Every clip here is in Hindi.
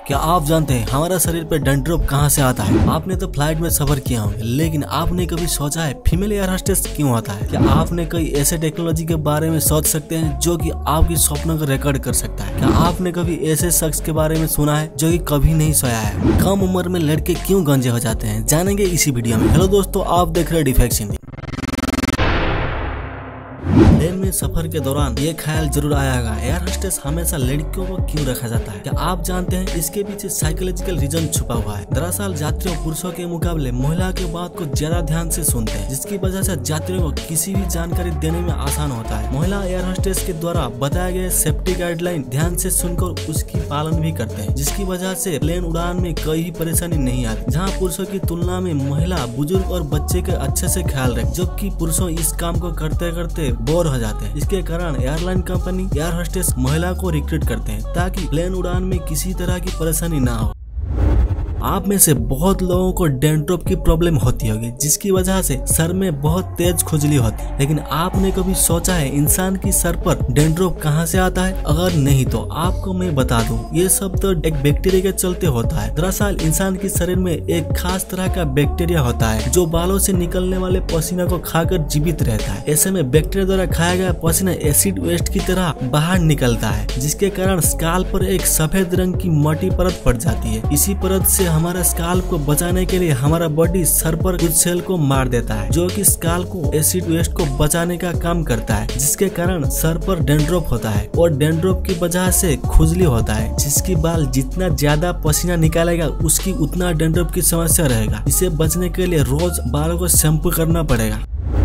क्या आप जानते हैं हमारा शरीर पे डैंड्रफ कहाँ से आता है? आपने तो फ्लाइट में सफर किया होंगे, लेकिन आपने कभी सोचा है फीमेल एयर होस्टेस क्यों होता है? क्या आपने कोई ऐसे टेक्नोलॉजी के बारे में सोच सकते हैं जो कि आपकी स्वप्नों को रिकॉर्ड कर सकता है? क्या आपने कभी ऐसे शख्स के बारे में सुना है जो कि कभी नहीं सोया है? कम उम्र में लड़के क्यों गंजे हो जाते हैं, जानेंगे इसी वीडियो में। हेलो दोस्तों, आप देख रहे हैं डिफेक्ट्स हिंदी। प्लेन में सफर के दौरान ये ख्याल जरूर आया होगा, एयर होस्टेस हमेशा लड़कियों को क्यों रखा जाता है? क्या आप जानते हैं इसके पीछे साइकोलॉजिकल रीजन छुपा हुआ है? दरअसल यात्रियों पुरुषों के मुकाबले महिला के बात को ज्यादा ध्यान से सुनते हैं, जिसकी वजह से यात्रियों को किसी भी जानकारी देने में आसान होता है। महिला एयर होस्टेस के द्वारा बताए गए सेफ्टी गाइडलाइन ध्यान से सुनकर उसकी पालन भी करते हैं, जिसकी वजह से प्लेन उड़ान में कोई परेशानी नहीं आती। जहाँ पुरुषों की तुलना में महिला बुजुर्ग और बच्चे के अच्छे से ख्याल रखे, जबकि पुरुषों इस काम को करते करते बोर हो जाते हैं। इसके कारण एयरलाइन कंपनी एयर होस्टेस महिला को रिक्रूट करते हैं ताकि प्लेन उड़ान में किसी तरह की परेशानी ना हो। आप में से बहुत लोगों को डैंड्रफ की प्रॉब्लम होती होगी, जिसकी वजह से सर में बहुत तेज खुजली होती है। लेकिन आपने कभी सोचा है इंसान की सर पर डैंड्रफ कहां से आता है? अगर नहीं तो आपको मैं बता दूं, ये सब तो एक बैक्टीरिया के चलते होता है। दरअसल इंसान के शरीर में एक खास तरह का बैक्टीरिया होता है जो बालों से निकलने वाले पसीना को खाकर जीवित रहता है। ऐसे में बैक्टीरिया द्वारा खाया गया पसीना एसिड वेस्ट की तरह बाहर निकलता है, जिसके कारण स्काल्प पर एक सफेद रंग की मोटी परत पड़ जाती है। इसी परत से हमारा स्काल्प को बचाने के लिए हमारा बॉडी सर पर कुछ सेल को मार देता है, जो कि स्काल्प को एसिड वेस्ट को बचाने का काम करता है, जिसके कारण सर पर डैंड्रफ होता है। और डैंड्रफ की वजह से खुजली होता है, जिसकी बाल जितना ज्यादा पसीना निकालेगा उसकी उतना डैंड्रफ की समस्या रहेगा। इसे बचने के लिए रोज बालों को शैम्पू करना पड़ेगा।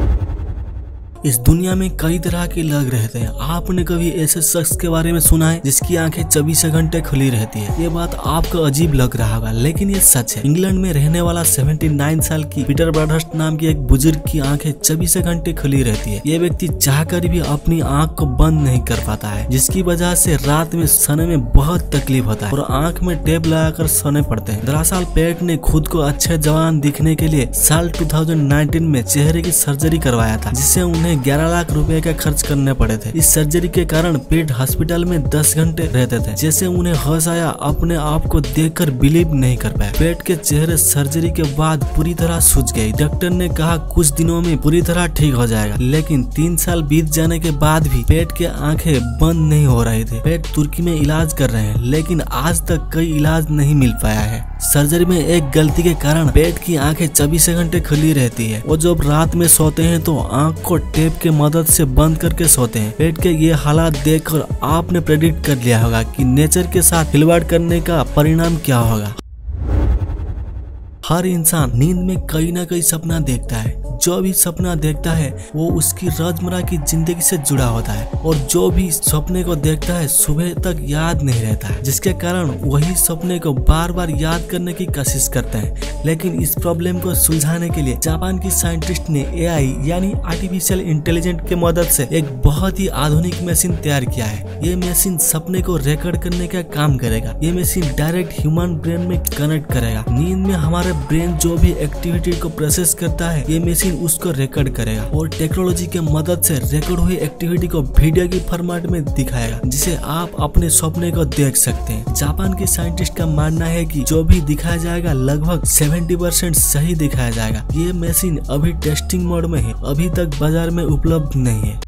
इस दुनिया में कई तरह के लोग रहते हैं। आपने कभी ऐसे शख्स के बारे में सुना है जिसकी आंखें 24 घंटे खुली रहती है? ये बात आपको अजीब लग रहा होगा, लेकिन ये सच है। इंग्लैंड में रहने वाला 79 साल की पीटर ब्रडहर्स्ट नाम की एक बुजुर्ग की आंखें 24 घंटे खुली रहती है। ये व्यक्ति चाहकर भी अपनी आंख को बंद नहीं कर पाता है, जिसकी वजह से रात में सोने में बहुत तकलीफ होता है और आंख में टेप लगाकर सोने पड़ते हैं। दरअसल पेट ने खुद को अच्छे जवान दिखने के लिए साल 2019 में चेहरे की सर्जरी करवाया था, जिससे उन्हें 11 लाख रुपए का खर्च करने पड़े थे। इस सर्जरी के कारण पेट हॉस्पिटल में 10 घंटे रहते थे। जैसे उन्हें होश आया, अपने आप को देखकर बिलीव नहीं कर पाया। पेट के चेहरे सर्जरी के बाद पूरी तरह सूज गई। डॉक्टर ने कहा कुछ दिनों में पूरी तरह ठीक हो जाएगा, लेकिन 3 साल बीत जाने के बाद भी पेट के आंखें बंद नहीं हो रहे थे। पेट तुर्की में इलाज कर रहे हैं, लेकिन आज तक कोई इलाज नहीं मिल पाया है। सर्जरी में एक गलती के कारण पेट की आंखें 24 घंटे खुली रहती है और जब रात में सोते हैं तो आंख को टेप के मदद से बंद करके सोते हैं। पेट के ये हालात देखकर आपने प्रेडिक्ट कर लिया होगा कि नेचर के साथ खिलवाड़ करने का परिणाम क्या होगा। हर इंसान नींद में कई ना कई सपना देखता है। जो भी सपना देखता है वो उसकी रोजमर्रा की जिंदगी से जुड़ा होता है, और जो भी सपने को देखता है सुबह तक याद नहीं रहता है, जिसके कारण वही सपने को बार बार याद करने की कोशिश करते हैं। लेकिन इस प्रॉब्लम को सुलझाने के लिए जापान की साइंटिस्ट ने AI यानी आर्टिफिशियल इंटेलिजेंस के मदद से एक बहुत ही आधुनिक मशीन तैयार किया है। ये मशीन सपने को रिकॉर्ड करने का काम करेगा। ये मशीन डायरेक्ट ह्यूमन ब्रेन में कनेक्ट करेगा। नींद में हमारे ब्रेन जो भी एक्टिविटी को प्रोसेस करता है, ये मशीन उसको रिकॉर्ड करेगा और टेक्नोलॉजी के मदद से रिकॉर्ड हुई एक्टिविटी को वीडियो की फॉर्मेट में दिखाएगा, जिसे आप अपने सपने को देख सकते हैं। जापान के साइंटिस्ट का मानना है कि जो भी दिखाया जाएगा लगभग 70% सही दिखाया जाएगा। ये मशीन अभी टेस्टिंग मोड में है, अभी तक बाजार में उपलब्ध नहीं है।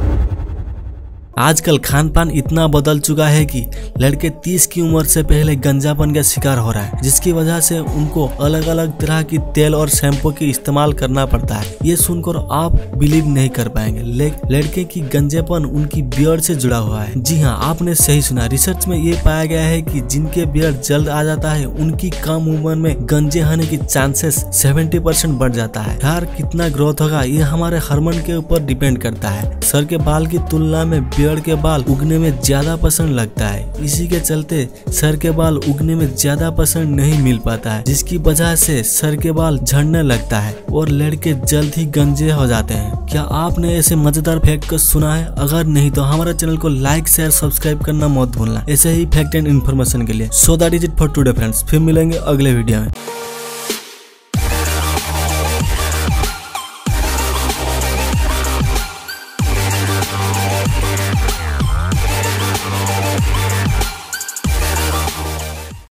आजकल खान पान इतना बदल चुका है कि लड़के 30 की उम्र से पहले गंजापन का शिकार हो रहा है, जिसकी वजह से उनको अलग अलग तरह की तेल और शैम्पू की इस्तेमाल करना पड़ता है। ये सुनकर आप बिलीव नहीं कर पाएंगे, लड़के की गंजेपन उनकी बियर्ड से जुड़ा हुआ है। जी हाँ, आपने सही सुना। रिसर्च में ये पाया गया है कि जिनके बियर्ड जल्द आ जाता है उनकी कम उम्र में गंजे होने की चांसेस 70% बढ़ जाता है। यार कितना ग्रोथ होगा ये हमारे हार्मोन के ऊपर डिपेंड करता है। सर के बाल की तुलना में बियर्ड के बाल उगने में ज्यादा पसंद लगता है। इसी के चलते सर के बाल उगने में ज्यादा पसंद नहीं मिल पाता है, जिसकी वजह से सर के बाल झड़ने लगता है और लड़के जल्द ही गंजे हो जाते हैं। क्या आपने ऐसे मजेदार फैक्ट को सुना है? अगर नहीं तो हमारे चैनल को लाइक शेयर सब्सक्राइब करना मत भूलना, ऐसे ही फैक्ट एंड इन्फॉर्मेशन के लिए। So that is it for today friends. फिर मिलेंगे अगले वीडियो में।